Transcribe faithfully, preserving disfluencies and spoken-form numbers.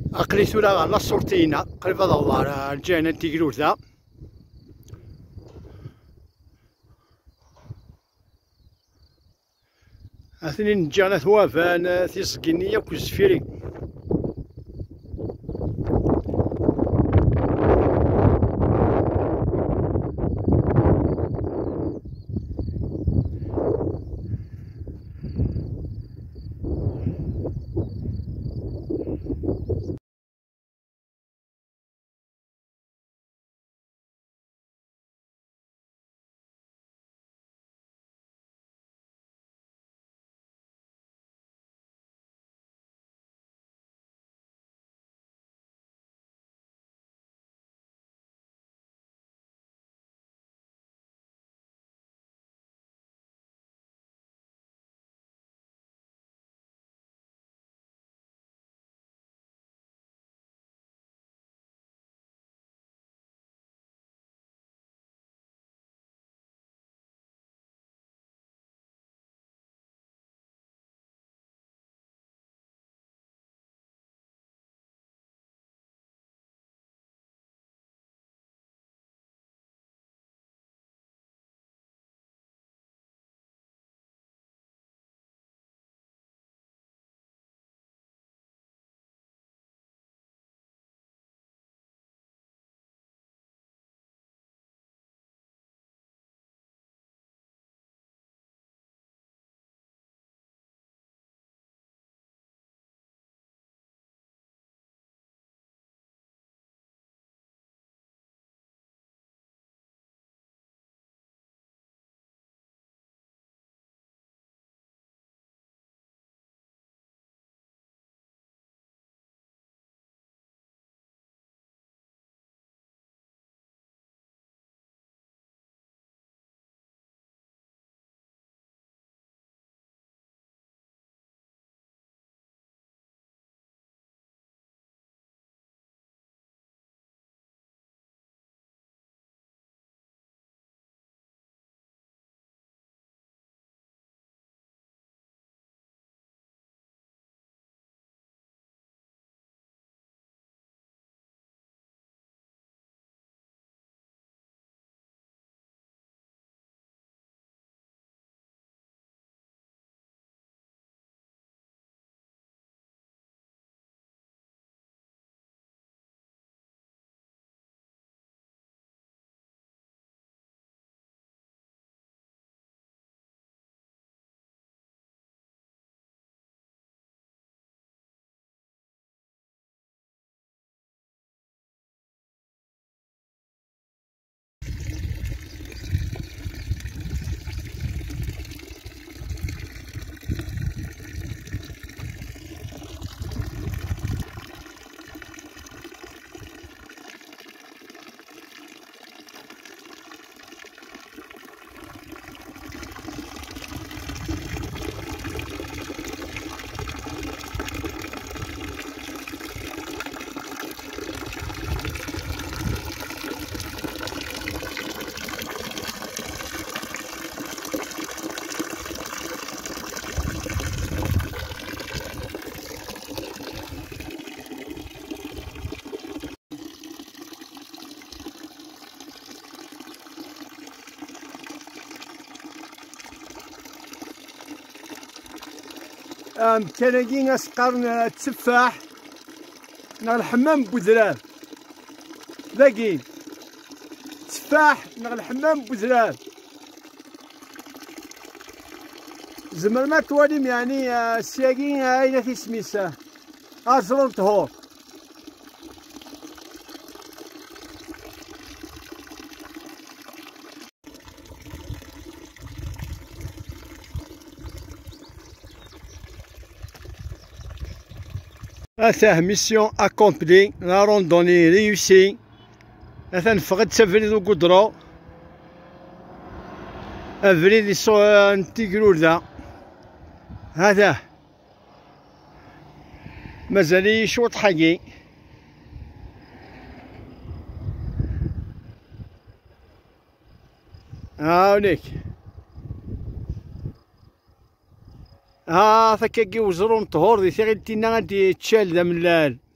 عقلي ثورة على الصورتينا قريبة دوار الجانا تيجلوثا. اثنين جانا ثوافان تيسقينية كوزفيري. كناكي اسقرن التفاح نا الحمام بوزراب ذاكي تفاح نا الحمام بوزراب زمر ما تواليم يعني السياقين اين في سميسه ازرون طهور. Ata mission accomplie, la randonnée réussie. Ata nfقد تفريد وقدرو أفريد يسوى نتيقلو ذا هذا مازالي شوط حقي. هاونيك ها ثكاكي وزرون طهور دي ثغيلتينا غادي تشال ذا ملال.